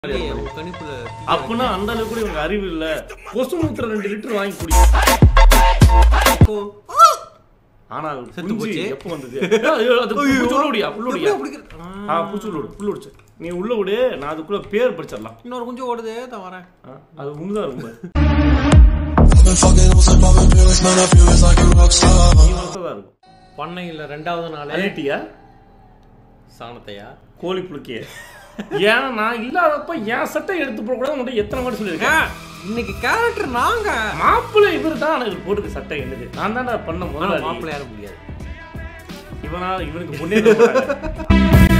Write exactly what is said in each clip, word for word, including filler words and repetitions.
அப்பனா அந்த அளவுக்கு கூட இவங்க அறிவு இல்ல. கொசு மூத்திர ரெண்டு லிட்டர் வாங்கி குடி. ஆனா செத்து போச்சு. எப்போ வந்தது? அது புல்லுடியா புல்லுடியா. ஆ புல்லுடு புல்லுடுச்சு. நீ உள்ள விடு, நான் அதுக்குள்ள பேர் படிச்சிடலாம். இன்னொரு கொஞ்சம் ஓடுதே தான் வரேன். அது உண்மைதான் ரொம்ப. பண்ணையில் ரெண்டாவது நாள் அலேட்டியா சாணத்தையா கோழி புழுக்கிய. ஏன்னா நான் இல்லாதப்ப என் சட்டை எடுத்து போடக்கூடாது உங்கள்கிட்ட எத்தனை வாட்டி சொல்லியிருக்கேன். இன்னைக்கு கேரக்டர் நாங்க மாப்பிள்ளை இவர் தான் எனக்கு போட்டுக்க சட்டை என்னது. நான் தான்டா பண்ண முதல்ல. மாப்பிள்ளை யாரும் முடியாது. இவனா இவனுக்கு முன்னே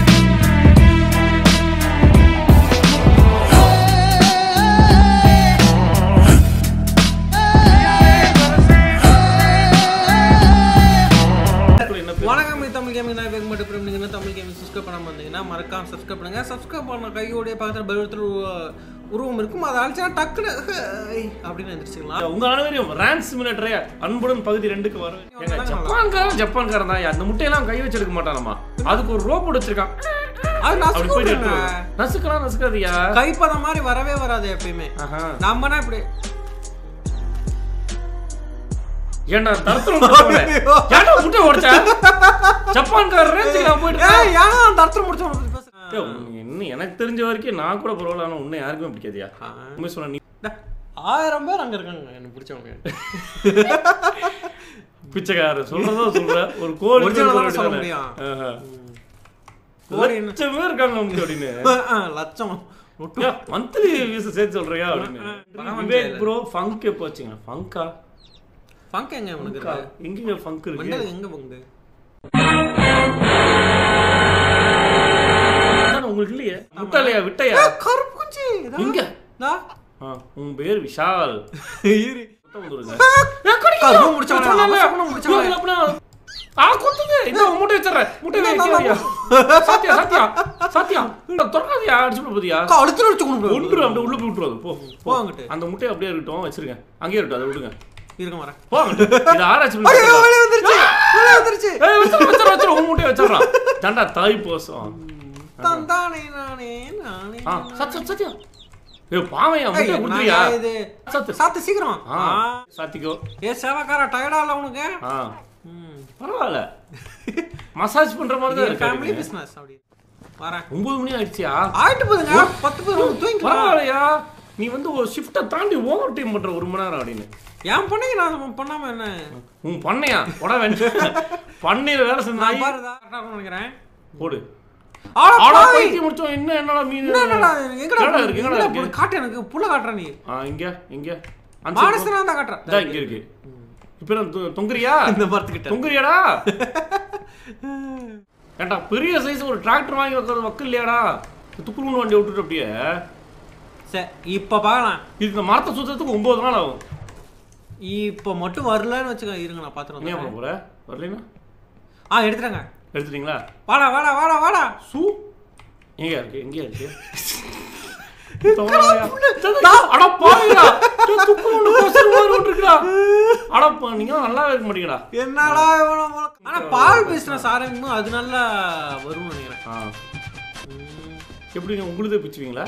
வணக்கம் தமிழ் கேமிங். நான் வேக மட்டும் பண்ணீங்கன்னா தமிழ் கேமிங் சப்ஸ்கிரைப் பண்ணாம வந்தீங்கன்னா மறக்காம சப்ஸ்கிரைப் பண்ணுங்க. சப்ஸ்கிரைப் பண்ண கையோடைய பக்கத்தில் பெல் உருவம் இருக்கும், அதை அழிச்சா டக்குனு அப்படின்னு எந்திரிச்சிக்கலாம். உங்க அனைவரையும் ரேன் சிமுலேட்டரை அன்புடன் பகுதி ரெண்டுக்கு வரும். ஜப்பான்காரன் ஜப்பான்காரன் தான். அந்த முட்டையெல்லாம் கை வச்சு எடுக்க மாட்டானம்மா. அதுக்கு ஒரு ரோபோட் வச்சிருக்கான். நசுக்கலாம் நசுக்காதியா. கைப்பத மாதிரி வரவே வராது எப்பயுமே. நம்மனா இப்படி ஏண்டா தரத்துல ஏண்டா முட்டை உடைச்சா ஜப்பான்காரர் ரேஞ்சுக்கு நான் போயிட்டு ஏன்னா தரத்துல முடிச்சவன என்ன எனக்கு தெரிஞ்ச வரைக்கும் நான் கூட பரவாயில்ல. ஆனால் உன்னை யாருக்குமே பிடிக்காதியா. உண்மை சொல்ல நீ ஆயிரம் பேர் அங்க இருக்காங்க எனக்கு பிடிச்சவங்க. பிச்சைக்காரர் சொல்றதோ சொல்ற ஒரு கோழி சொல்ல முடியும். லட்சம் பேர் இருக்காங்க நமக்கு அப்படின்னு. லட்சம் மந்த்லி வீச சேர்த்து சொல்றியா அப்படின்னு. விவேக் ப்ரோ ஃபங்க் எப்போ வச்சுங்க. ஃபங்கா ஃபங்க் எங்க உனக்கு எங்க ஃபங்க் இருக்கு எங்க ஃபங்க் உங்களுக்கு இல்லையே. முட்டையா விட்டையா கருப்பு குஞ்சி இங்க உன் பேர் விஷால். அந்த முட்டையை அப்படியே இருக்கட்டும் வச்சிருங்க. அங்கேயே இருக்கட்டும். அதை விடுங்க. தாய் போசம் பரவாயில்ல. மசாஜ் பண்ற மாதிரி ஒன்பது மணி ஆயிடுச்சியா? ஆயிட்டு போதுங்க. பத்து பேர் பரவாயில்லையா. நீ வந்து ஒரு ஷிஃப்ட்டை தாண்டி ஓவர் டைம் பண்ற ஒரு மணி நேரம் அப்படின்னு. ஏன் பண்ணைக்கு நான் பண்ணாம என்ன உன் பண்ணையா போட வேண்டாம். பண்ணையில வேலை செஞ்சா நினைக்கிறேன் போடு. காட்டு எனக்கு புள்ள காட்டுற நீ இங்க இங்க காட்டுறேன். இங்க இருக்கு. இப்ப தொங்குறியா? இந்த மரத்துக்கிட்ட தொங்குறியாடா? ஏண்டா பெரிய சைஸ் ஒரு டிராக்டர் வாங்கி வைக்கிறது வக்கு இல்லையாடா? துக்குனு வண்டி விட்டுட்டு அப்படியே. சரி இப்ப பாக்கலாம். இது இந்த மரத்தை சுத்தத்துக்கு ஒன்பது நாள் ஆகும். இப்ப மட்டும் வரலன்னு வச்சுக்க. இருங்க நான் பாத்துறேன். என்ன பண்ண போற? வரலனா ஆ எடுத்துறங்க. எடுத்துட்டீங்களா? வாடா வாடா வாடா வாடா. சூ எங்க இருக்கு? எங்க இருக்கு? அட பாருடா. துக்குனு கோசர் மாதிரி விட்டுருக்கடா. அட நீங்க நல்லாவே இருக்க மாட்டீங்கடா. என்னடா இவன. ஆனா பால் பிசினஸ் ஆரம்பிக்கும் அது நல்லா வரும்னு நினைக்கிறேன். எப்படிங்க உங்களுதே பிச்சுவீங்களா?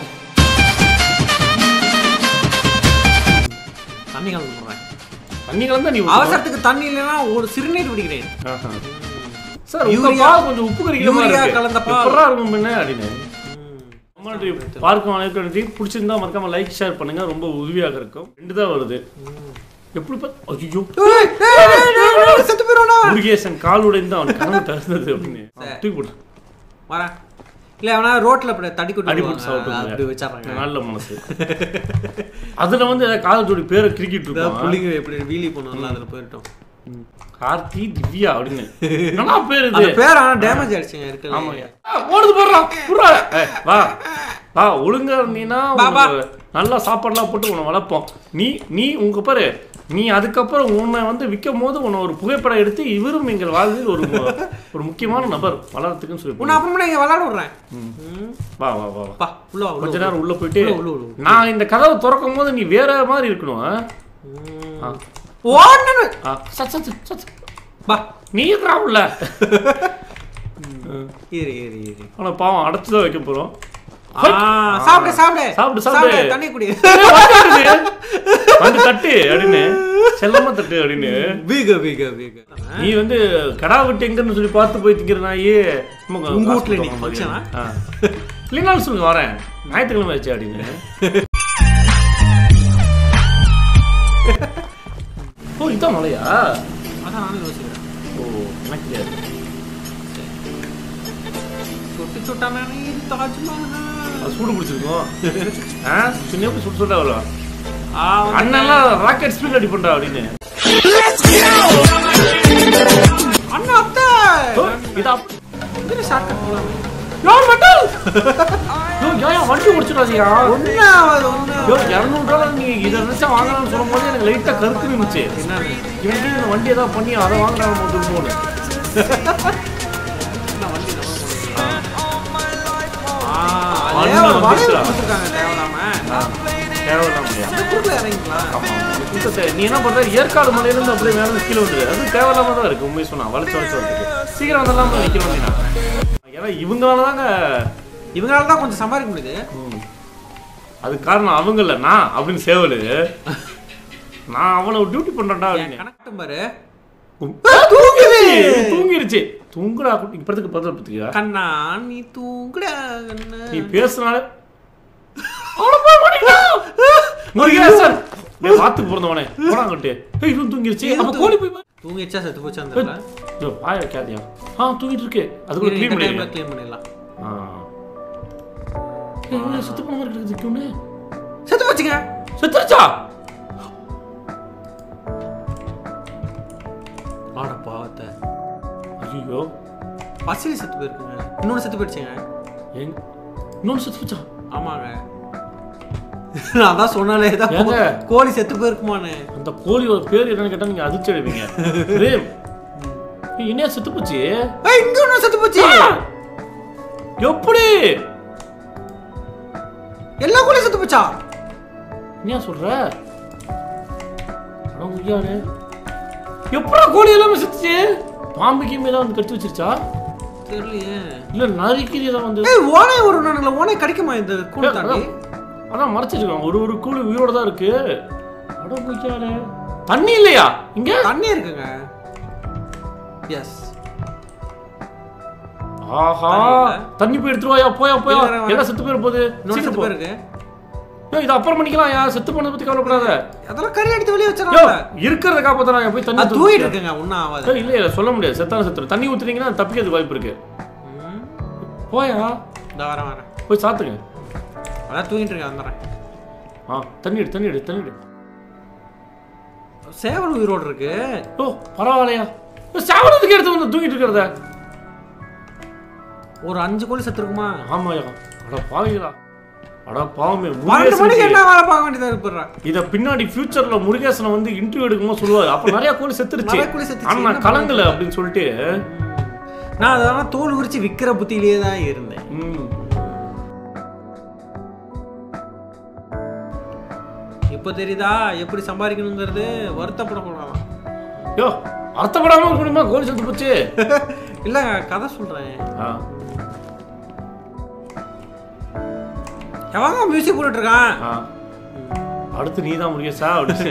தண்ணி கலந்து போடுறேன். தண்ணி கலந்தா நீ அவசரத்துக்கு தண்ணி இல்லைன்னா ஒரு சிறுநீர் குடிக்கிறேன். சார் யூரியா கொஞ்சம் உப்பு கறிக்கிற கலந்த எப்படா இருக்கும் என்ன அப்படின்னு. பார்க்கும் அனைவருக்கு பிடிச்சிருந்தா மறக்காம லைக் ஷேர் பண்ணுங்க. ரொம்ப உதவியாக இருக்கும். ரெண்டு தான் வருது. எப்படி ஐயோ முருகேசன் கால் உடைந்து அவன் கனவு தருந்தது அப்படின்னு தூக்கி போட்டு வரேன். இல்ல அவனா ரோட்ல அப்படி தடி கொட்டி அடி போட்டு சாப்பிட்டு அப்படி வச்சாறாங்க. நல்ல மனசு. அதுல வந்து காலத்தோட பேரை கிரிக்கெட் இருக்கும். புள்ளிங்க எப்படி வீலி பண்ணுவாங்கல அதுல போயிட்டோம். கார்த்தி திவ்யா அப்படின்னு என்ன பேர் இது? பேர் ஆனா டேமேஜ் ஆயிடுச்சுங்க இருக்கு. ஆமாயா ஓடுது போறா புறா. வா வா ஒழுங்கா இருந்தீனா நல்லா சாப்பாடுலாம் போட்டு உன்னை வளர்ப்போம். நீ நீ உங்க பாரு நீ அதுக்கப்புறம் உன்னை வந்து விற்கும் போது உன்னை ஒரு புகைப்படம் எடுத்து இவரும் எங்கள் வாழ்வில் ஒரு ஒரு முக்கியமான நபர் வளர்றதுக்குன்னு சொல்லி உன்னை அப்புறமா இங்க விளையாட விடுறேன். வா வா வா வா உள்ள வா. கொஞ்ச நேரம் உள்ள போயிட்டு நான் இந்த கதவை திறக்கும் போது நீ வேற மாதிரி இருக்கணும். ஓடனு சத் சத் சத் பா நீ இருக்கறா உள்ள. ஏறி ஏறி ஏறி ஆனா பாவம் அடைச்சு தான் வைக்க போறோம். சாப்பிடு சாப்பிடு சாப்பிடு சாப்பிடு தண்ணி குடி வந்து தட்டு அப்படின்னு செல்லமா தட்டு அப்படின்னு வீக வீக வீக நீ வந்து கடா விட்டு எங்கன்னு சொல்லி பார்த்து போய் திங்கிற நாயே உங்க வீட்டுல நீ ஃபங்க்ஷனா இல்லைனாலும் சொல்லுங்க வரேன் ஞாயிற்றுக்கிழமை ஆச்சு அப்படின்னு. ஓ இதான் மலையா? அதான் நானும் யோசிக்கிறேன். ஓ எனக்கு தெரியாது. சுட்டு சுட்டானே தாஜ்மஹால் சூடு பிடிச்சிருக்கோம். ஆ சின்ன எப்படி சுட்டு சுட்டா வரும் அண்ணெல்லாம் ராக்கெட் ஸ்பீட் அடி பண்றா அப்படின்னு. அண்ணா அத்தை இதா இது ஷார்ட்கட் போலாம். யார் மட்டும் யோ யா வண்டி ஓடிச்சுடாதியா. ஒண்ணா ஒண்ணா யோ இருநூறு டாலர் நீ இத நினைச்சா வாங்கலாம்னு சொல்லும்போது எனக்கு லைட்டா கருத்து இருந்துச்சு. என்ன இவன் இந்த வண்டி ஏதாவது பண்ணி அதை வாங்குறாங்க போது போல. நான் வண்டி நம்ம போறேன். ஆ வண்டி வந்துருக்காங்க தேவலாம. தேவலாம் முடியாது. அந்த குரூப்ல இறங்கிக்கலாம். ஆமா. நீ என்ன பண்ற ஏற்காடு மலையில இருந்து அப்படியே மேல கீழே வந்துரு. அது தேவலாம தான் இருக்கு உண்மை சொன்னா. வளைச்சு வளைச்சு வந்துருக்கு. சீக்கிரம் வந்தெல்லாம் நிக்கிற வண்டினா. ஏன்னா இவங்களால தாங்க இவங்களால தான் கொஞ்சம் சம்பாதிக்க முடியுது. அது காரணம் அவங்க இல்ல நான் அப்படின்னு சேவலு. நான் அவ்வளவு டியூட்டி பண்றேன்டா அப்படின்னு. கணக்கு பாரு. தூங்கிருச்சு. தூங்குடா இப்பறதுக்கு பதில் பத்தியா? கண்ணா நீ தூங்குடா கண்ணா. நீ பேசுனாலே அவள போய் மாட்டிடா. முருகா சார். நான் வாத்து போறதவனே. போடா கட்டு. ஏய் இவன் தூங்கிருச்சு. அப்ப கோழி போய் தூங்கிச்சா செத்து போச்சு அந்தல. யோ பாய கேட்டியா? ஆ தூங்கிட்டு இருக்கு. அதுக்கு க்ளீன் பண்ணி க்ளீன் பண்ணிடலாம். ஆ. ஏய் செத்து போன மாதிரி இருக்குது கியூனே. செத்து போச்சுங்க. செத்துச்சா? ஆட பாவத்தை. ஐயோ. பசில செத்து போயிருக்குங்க. இன்னொரு செத்து போயிடுச்சுங்க. ஏங்க இன்னொரு செத்து போச்சா? ஆமாங்க. நான் தான் சொன்னாலே தான் கோழி செத்து போயிருக்குமானே. அந்த கோழியோட பேர் என்னன்னு கேட்டா நீங்க அதிர்ச்சி அடைவீங்க. பிரேம். நீ என்ன செத்து போச்சு? ஏய் இங்க ஒண்ணு செத்து போச்சு. எப்படி? எல்லா கோழியும் செத்து போச்சா? என்ன சொல்ற? அட உய்யானே. எப்பறா கோழி எல்லாம் செத்துச்சு? பாம்புக்கு மேல வந்து கட்டி வச்சிருச்சா? தெரியலையே. இல்ல நரிக்கிரி தான் வந்து. ஏய் ஓனை ஒரு நானுங்கள ஓனை கடிக்குமா இந்த கூழ தாண்டி? அதான் மறைச்சிருக்காங்க. ஒரு ஒரு கூழ் உயிரோட தான் இருக்கு. அட உய்யானே. தண்ணி இல்லையா? இங்க தண்ணி இருக்குங்க. எஸ். ஆஹா தண்ணி போய் எடுத்துட்டு வாயா போயா போயா. எல்லாம் செத்து போயிர போகுது. செத்து போயிருக்கு. ஏய் இது அப்புறம் பண்ணிக்கலாம். யா செத்து போனத பத்தி கவலைப்படாத. அதெல்லாம் கறி எடுத்து வெளிய வச்சறாங்க. இருக்கறத காப்பாத்தறாங்க. போய் தண்ணி அது தூக்கிட்டு இருக்குங்க. ஒண்ணா ஆவாது. ஏய் இல்ல இல்ல சொல்ல முடியாது. செத்தான செத்துற. தண்ணி ஊத்துறீங்கன்னா தப்பிக்கிறதுக்கு வாய்ப்பு இருக்கு. போயா. இந்த வர வர. போய் சாத்துங்க. அத தூக்கிட்டு இருக்க வந்தறேன். ஆ தண்ணி எடு தண்ணி எடு தண்ணி எடு. சேவல் உயிரோட இருக்கு. ஓ பரவாயில்லையா. சேவலுக்கு எடுத்து வந்து தூக்கிட்டு இருக்கறத. ஒரு அஞ்சு கோழி செத்து இருக்குமா? ஆமாயா. அட பாவிங்களா. அட பாவமே. முருகேசன் என்ன வேலை பார்க்க வேண்டியதா இருக்குறா. இத பின்னாடி ஃபியூச்சர்ல முருகேசனை வந்து இன்டர்வியூ எடுக்கும்போது சொல்லுவாரு. அப்ப நிறைய கோழி செத்துருச்சு. நிறைய கோழி செத்துச்சு. ஆனா நான் கலங்கல அப்படினு சொல்லிட்டு நான் அதனால தோல் உரிச்சு விக்கிற புத்தியிலே தான் இருந்தேன். இப்போ தெரியுதா எப்படி சம்பாதிக்கணுங்கிறது? வருத்தப்படக்கூடாது. யோ வருத்தப்படாம முடியுமா? கோழி செத்து போச்சு. இல்ல கதை சொல்றேன். எவங்க மியூசிக் போட்டுட்டு இருக்கான்? அடுத்து நீதான் முருகேசா அப்படின்னு.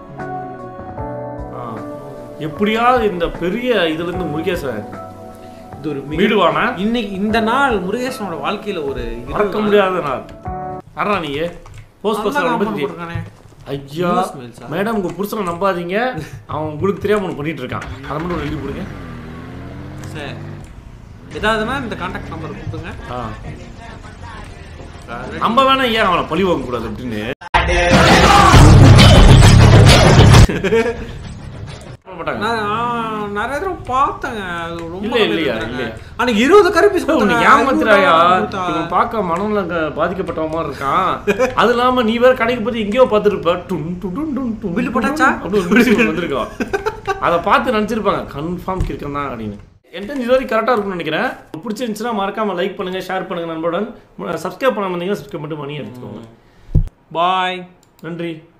எப்படியாவது இந்த பெரிய இதுல இருந்து முருகேசன் இது ஒரு மீடுவானா? இன்னைக்கு இந்த நாள் முருகேசனோட வாழ்க்கையில ஒரு மறக்க முடியாத நாள். அறா நீயே போஸ்ட் பத்தி ஐயா மேடம் உங்க புருஷனை நம்பாதீங்க. அவன் உங்களுக்கு தெரியாம ஒன்று பண்ணிட்டு இருக்கான். அதை மட்டும் எழுதி கொடுங்க. சரி ஏதாவதுன்னா இந்த கான்டாக்ட் நம்பர் கொடுத்துங்க. நம்ம வேணா ஏன் அவனை பழி வாங்க கூடாது அப்படின்னு. நிறைய தடவை பார்த்தேங்க. இல்ல இல்லையா இல்லையா அன்னைக்கு இருபது கருப்பி ஏமாத்துறாயா. இவன் பார்க்க மனம்ல பாதிக்கப்பட்ட மாதிரி இருக்கான். அது இல்லாம நீ வேற கடைக்கு போய் எங்கேயோ பார்த்துருப்ப. டும் டும் டும் டும் பில்லு போட்டாச்சா அப்படின்னு வந்திருக்கான். அதை பார்த்து நினைச்சிருப்பாங்க கன்ஃபார்ம் இருக்கேன் தான் அப்படின்னு. என்கிட்ட இது வரைக்கும் கரெக்டாக இருக்கும்னு நினைக்கிறேன். பிடிச்சிருந்துச்சுன்னா மறக்காம லைக் பண்ணுங்க, ஷேர் பண்ணுங்க நண்பருடன். சப்ஸ்கிரைப் பண்ண வந்தீங்கன்னா சப்ஸ்கிரைப் மட்டும் பண்ணி எடுத்துக்கோங்க. பாய். நன்றி.